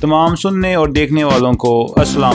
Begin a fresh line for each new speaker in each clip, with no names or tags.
तमाम सुनने और देखने वालों को अस्सलाम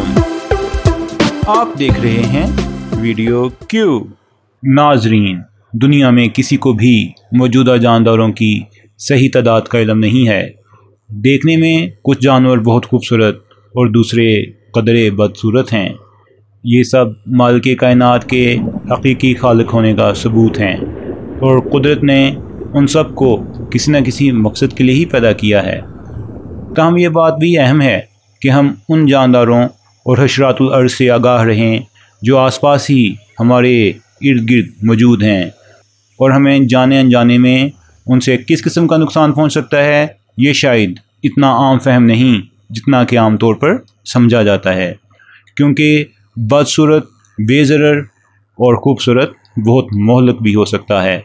वालेकुम। आप देख रहे हैं वीडियो क्यू। नाजरीन, दुनिया में किसी को भी मौजूदा जानदारों की सही तादाद का इल्म नहीं है। देखने में कुछ जानवर बहुत खूबसूरत और दूसरे कदरे बदसूरत हैं। ये सब मालिक कायनात के हकीकी खालिक होने का सबूत हैं और कुदरत ने उन सब को किसी न किसी मकसद के लिए ही पैदा किया है। ताहम ये बात भी अहम है कि हम उन जानदारों और हशरातुल अर्ज़ से आगाह रहें जो आसपास ही हमारे इर्द गिर्द मौजूद हैं और हमें जाने अनजाने में उनसे किस किस्म का नुकसान पहुंच सकता है, ये शायद इतना आम फहम नहीं जितना कि आम तौर पर समझा जाता है। क्योंकि बदसूरत, बेज़रर और ख़ूबसूरत बहुत मोहलक भी हो सकता है।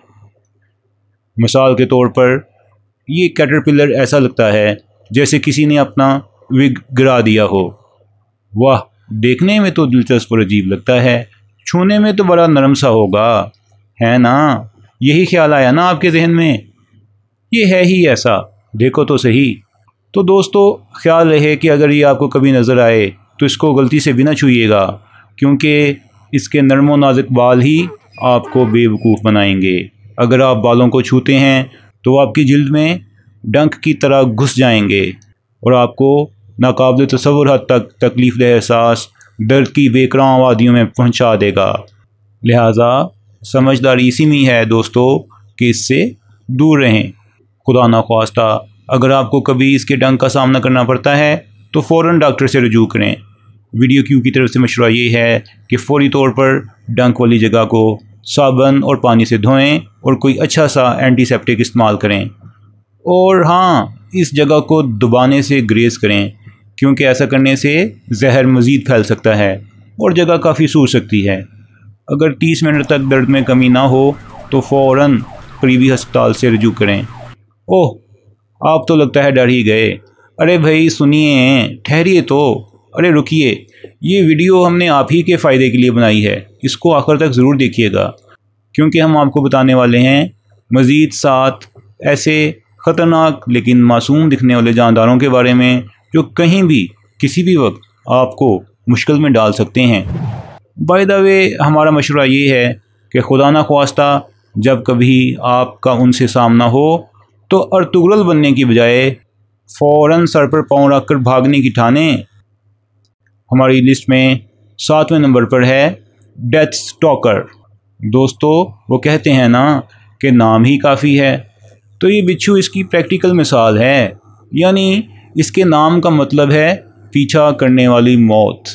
मिसाल के तौर पर ये कैटरपिलर ऐसा लगता है जैसे किसी ने अपना विग गिरा दिया हो। वाह, देखने में तो दिलचस्प और अजीब लगता है, छूने में तो बड़ा नरम सा होगा, है ना? यही ख्याल आया ना आपके जहन में? ये है ही ऐसा, देखो तो सही। तो दोस्तों, ख्याल रहे कि अगर ये आपको कभी नज़र आए तो इसको गलती से भी ना छूइएगा, क्योंकि इसके नरम व नाजुक बाल ही आपको बेवकूफ़ बनाएंगे। अगर आप बालों को छूते हैं तो आपकी जिल्द में डंक की तरह घुस जाएंगे और आपको नाकाबिल तसव्वुर हद तक तकलीफ़देह एहसास दर्द की बेकरां वादियों में पहुंचा देगा। लिहाजा समझदारी इसी में है दोस्तों कि इससे दूर रहें। खुदा ना ख्वास्ता अगर आपको कभी इसके डंक का सामना करना पड़ता है तो फ़ौरन डॉक्टर से रुजू करें। वीडियो क्यू की तरफ से मशवरा ये है कि फ़ौरी तौर पर डंक वाली जगह को साबुन और पानी से धोएं और कोई अच्छा सा एंटीसेप्टिक इस्तेमाल करें। और हाँ, इस जगह को दबाने से ग्रेज़ करें, क्योंकि ऐसा करने से जहर मज़ीद फैल सकता है और जगह काफ़ी सूज सकती है। अगर 30 मिनट तक दर्द में कमी ना हो तो फ़ौरन करीबी अस्पताल से रुजू करें। ओह, आप तो लगता है डर ही गए। अरे भाई सुनिए, ठहरिए तो, अरे रुकिए, ये वीडियो हमने आप ही के फ़ायदे के लिए बनाई है, इसको आखिर तक ज़रूर देखिएगा, क्योंकि हम आपको बताने वाले हैं मज़ीद 7 ऐसे ख़तरनाक लेकिन मासूम दिखने वाले जानदारों के बारे में जो कहीं भी किसी भी वक्त आपको मुश्किल में डाल सकते हैं। बाय द वे, हमारा मशवरा ये है कि खुदा ना ख्वास्ता जब कभी आपका उनसे सामना हो तो अर्तुगरुल बनने की बजाय फ़ौरन सर पर पाँव रख कर भागने की ठाने। हमारी लिस्ट में 7वें नंबर पर है डेथ स्टॉकर। दोस्तों, वो कहते हैं ना कि नाम ही काफ़ी है, तो ये बिच्छू इसकी प्रैक्टिकल मिसाल है। यानी इसके नाम का मतलब है पीछा करने वाली मौत।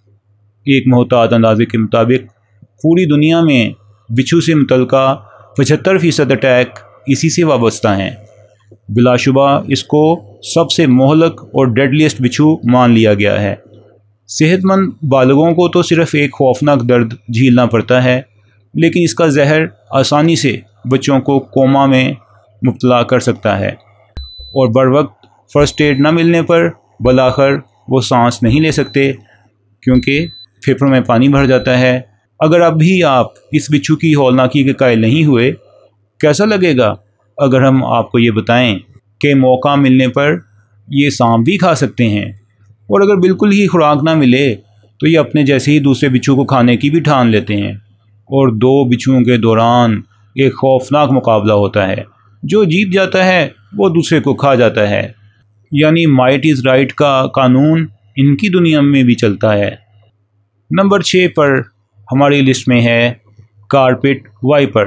एक मोहतात अंदाजे के मुताबिक पूरी दुनिया में बिच्छू से मुतल्लिका 75% अटैक इसी से वाबस्ता हैं। बिलाशुबा इसको सबसे मोहलक और डेडलीस्ट बिच्छू मान लिया गया है। सेहतमंद बालगों को तो सिर्फ़ एक खौफनाक दर्द झेलना पड़ता है, लेकिन इसका जहर आसानी से बच्चों को कोमा में मुब्तला कर सकता है और बरवक्त फ़र्स्ट एड न मिलने पर बलाखर वो सांस नहीं ले सकते, क्योंकि फेफड़ों में पानी भर जाता है। अगर अब भी आप इस बिच्छू की हौलनाकी के कायल नहीं हुए, कैसा लगेगा अगर हम आपको ये बताएं कि मौका मिलने पर ये सांप भी खा सकते हैं, और अगर बिल्कुल ही खुराक ना मिले तो ये अपने जैसे ही दूसरे बिच्छू को खाने की भी ठान लेते हैं और 2 बिच्छुओं के दौरान एक खौफनाक मुकाबला होता है। जो जीत जाता है वो दूसरे को खा जाता है। यानी माइट इज़ राइट का कानून इनकी दुनिया में भी चलता है। नंबर 6 पर हमारी लिस्ट में है कारपेट वाइपर।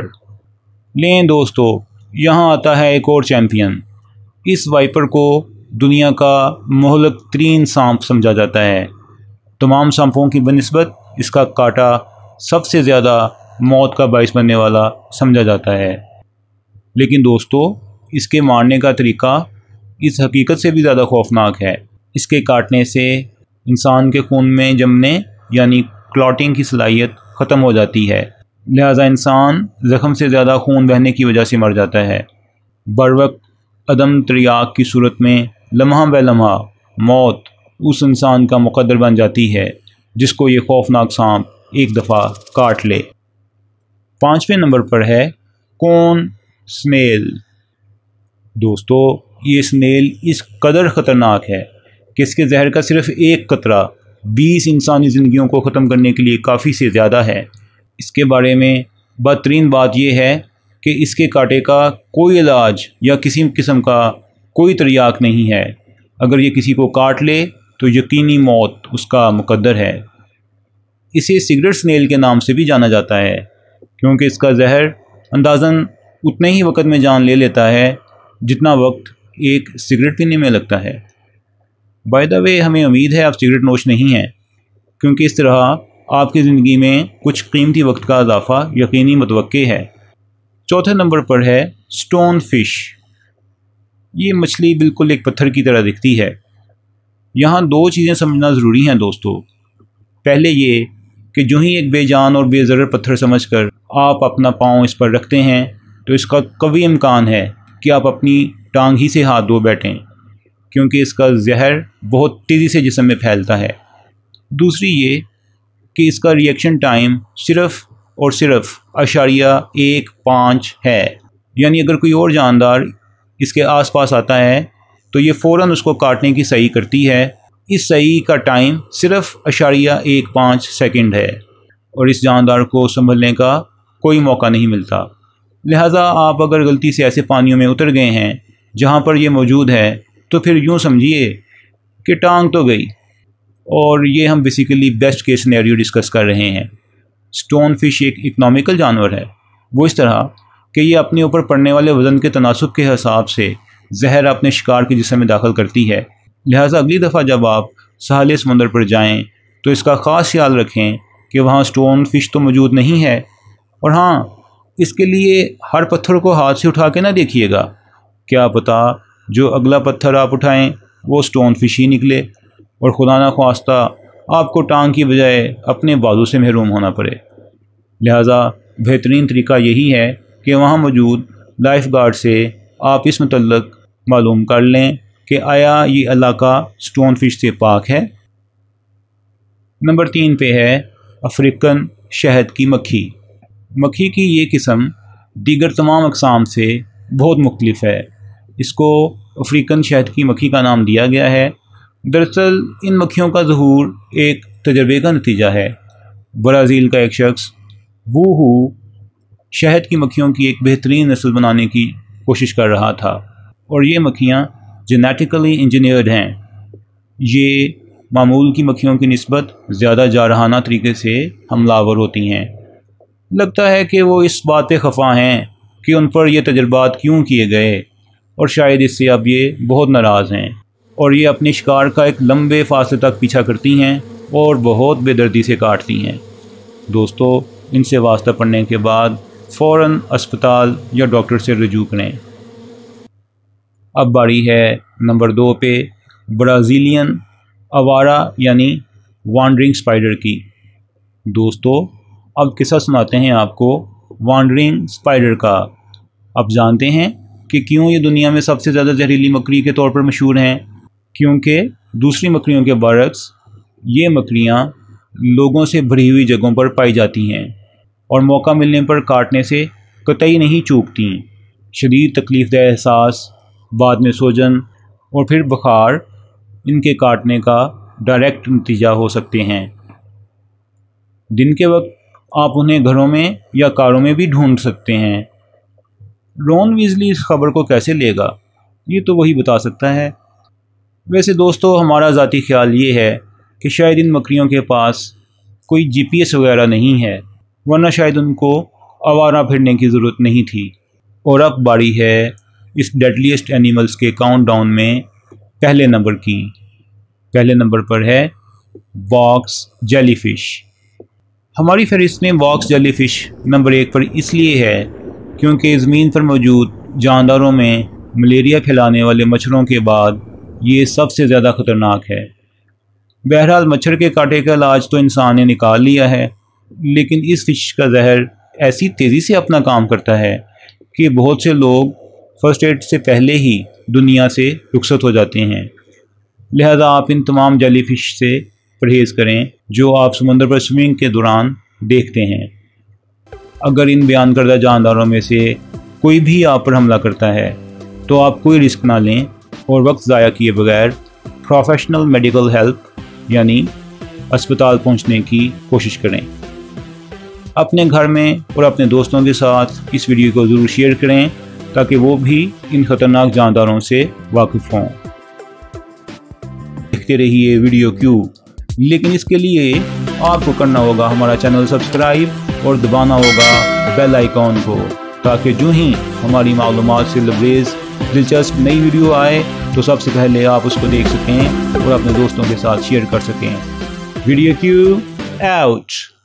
लें दोस्तों, यहाँ आता है एक और चैम्पियन। इस वाइपर को दुनिया का मोहलक तरीन सांप समझा जाता है। तमाम सांपों की बनिस्बत इसका काटा सबसे ज़्यादा मौत का बाइस बनने वाला समझा जाता है। लेकिन दोस्तों, इसके मारने का तरीका इस हकीकत से भी ज़्यादा खौफनाक है। इसके काटने से इंसान के खून में जमने यानी क्लॉटिंग की सलाहियत ख़त्म हो जाती है। लिहाजा इंसान ज़ख्म से ज़्यादा खून बहने की वजह से मर जाता है। बरवक्त अदम तरियाक की सूरत में लम्हा ब लम्हा मौत उस इंसान का मुकद्दर बन जाती है जिसको ये खौफनाक सांप एक दफ़ा काट ले। 5वें नंबर पर है कौन स्नेल। दोस्तों, ये स्नेल इस कदर ख़तरनाक है कि इसके जहर का सिर्फ एक कतरा 20 इंसानी ज़िंदगियों को ख़त्म करने के लिए काफ़ी से ज़्यादा है। इसके बारे में बदतरीन बात यह है कि इसके कांटे का कोई इलाज या किसी किस्म का कोई तरियाक नहीं है। अगर ये किसी को काट ले तो यकीनी मौत उसका मुकद्दर है। इसे सिगरेट स्नेल के नाम से भी जाना जाता है क्योंकि इसका जहर अंदाज़न उतने ही वक्त में जान ले लेता है जितना वक्त एक सिगरेट पीने में लगता है। बाय द वे, हमें उम्मीद है आप सिगरेट नोश नहीं हैं, क्योंकि इस तरह आपकी ज़िंदगी में कुछ कीमती वक्त का इजाफा यकीनी मुतवक्के है। चौथे नंबर पर है स्टोन फिश। ये मछली बिल्कुल एक पत्थर की तरह दिखती है। यहाँ दो चीज़ें समझना ज़रूरी हैं दोस्तों। पहले ये कि जो ही एक बेजान और बेज़र पत्थर समझकर आप अपना पाँव इस पर रखते हैं तो इसका कवी इम्कान है कि आप अपनी टांग ही से हाथ धो बैठें, क्योंकि इसका जहर बहुत तेज़ी से जिस्म में फैलता है। दूसरी ये कि इसका रिएक्शन टाइम सिर्फ़ और सिर्फ 0.15 है, यानी अगर कोई और जानदार इसके आसपास आता है तो ये फ़ौरन उसको काटने की सही करती है। इस सही का टाइम सिर्फ 0.15 सेकंड है और इस जानदार को संभलने का कोई मौका नहीं मिलता। लिहाजा आप अगर गलती से ऐसे पानियों में उतर गए हैं जहाँ पर ये मौजूद है तो फिर यूँ समझिए कि टांग तो गई। और ये हम basically best case scenario discuss कर रहे हैं। स्टोन फिश एक इकनॉमिकल जानवर है, वो इस तरह कि ये अपने ऊपर पड़ने वाले वज़न के तनासुब के हिसाब से जहर अपने शिकार के जिस्म में दाखिल करती है। लिहाजा अगली दफ़ा जब आप साहिल समुंदर पर जाएं तो इसका ख़ास ख्याल रखें कि वहाँ स्टोन फिश तो मौजूद नहीं है। और हाँ, इसके लिए हर पत्थर को हाथ से उठा के ना देखिएगा, क्या पता जो अगला पत्थर आप उठाएं वो स्टोन फिश ही निकले और खुदा ना ख्वास्ता आपको टांग की बजाय अपने बाजू से महरूम होना पड़े। लिहाजा बेहतरीन तरीका यही है कि वहाँ मौजूद लाइफ गार्ड से आप इस मुतल्लक मालूम कर लें कि आया ये इलाका स्टोन फिश से पाक है। नंबर 3 पे है अफ्रीकन शहद की मक्खी। मक्खी की ये किस्म दीगर तमाम अक़साम से बहुत मुख्तलिफ है। इसको अफ्रीकन शहद की मक्खी का नाम दिया गया है। दरअसल इन मक्खियों का ज़हूर एक तजर्बे का नतीजा है। ब्राज़ील का एक शख्स वूहू शहद की मक्खियों की एक बेहतरीन नस्ल बनाने की कोशिश कर रहा था और ये मक्खियाँ जेनेटिकली इंजीनियर्ड हैं। ये मामूल की मक्खियों की निस्बत ज़्यादा जारहाना तरीके से हमलावर होती हैं। लगता है कि वो इस बात पे खफा हैं कि उन पर यह तजर्बात क्यों किए गए और शायद इससे अब ये बहुत नाराज़ हैं और ये अपने शिकार का एक लंबे फासले तक पीछा करती हैं और बहुत बेदर्दी से काटती हैं। दोस्तों, इनसे वास्ता पड़ने के बाद फ़ौरन अस्पताल या डॉक्टर से रुजू करें। अब बारी है नंबर 2 पे ब्राज़ीलियन आवारा यानी वांडरिंग स्पाइडर की। दोस्तों, अब किस्सा सुनाते हैं आपको वांडरिंग स्पाइडर का। अब जानते हैं कि क्यों ये दुनिया में सबसे ज़्यादा जहरीली मकड़ी के तौर पर मशहूर हैं। क्योंकि दूसरी मकड़ियों के बरक्स ये मकड़ियाँ लोगों से भरी हुई जगहों पर पाई जाती हैं और मौका मिलने पर काटने से कतई नहीं चूकती। शदीद तकलीफ़देह एहसास, बाद में सोजन और फिर बुखार इनके काटने का डायरेक्ट नतीजा हो सकते हैं। दिन के वक्त आप उन्हें घरों में या कारों में भी ढूंढ सकते हैं। रॉन वीज़ली इस खबर को कैसे लेगा, ये तो वही बता सकता है। वैसे दोस्तों, हमारा ज़ाती ख्याल ये है कि शायद इन मकड़ियों के पास कोई GPS वगैरह नहीं है, वरना शायद उनको आवारा फिरने की ज़रूरत नहीं थी। और अब बारी है इस डेडलीस्ट एनिमल्स के काउंटडाउन में पहले नंबर की। पहले नंबर पर है बॉक्स जेलीफ़िश। हमारी फहरिस्त में बॉक्स जेलीफ़िश नंबर 1 पर इसलिए है क्योंकि ज़मीन पर मौजूद जानदारों में मलेरिया फैलाने वाले मच्छरों के बाद ये सबसे ज़्यादा ख़तरनाक है। बहरहाल, मच्छर के कांटे का इलाज तो इंसान ने निकाल लिया है, लेकिन इस फिश का जहर ऐसी तेज़ी से अपना काम करता है कि बहुत से लोग फ़र्स्ट एड से पहले ही दुनिया से रुखसत हो जाते हैं। लिहाजा आप इन तमाम जेलीफ़िश से परहेज़ करें जो आप समुद्र पर स्विमिंग के दौरान देखते हैं। अगर इन बयान करदा जानदारों में से कोई भी आप पर हमला करता है तो आप कोई रिस्क ना लें और वक्त ज़ाया किए बगैर प्रोफेशनल मेडिकल हेल्प यानी अस्पताल पहुंचने की कोशिश करें। अपने घर में और अपने दोस्तों के साथ इस वीडियो को ज़रूर शेयर करें ताकि वो भी इन ख़तरनाक जानदारों से वाकिफ़ हों। देखते रहिए वीडियो क्यों, लेकिन इसके लिए आपको करना होगा हमारा चैनल सब्सक्राइब और दबाना होगा बेल आइकॉन को, ताकि जो ही हमारी मालूमात से लबरेज दिलचस्प नई वीडियो आए तो सबसे पहले आप उसको देख सकें और अपने दोस्तों के साथ शेयर कर सकें। वीडियो क्यों आउट।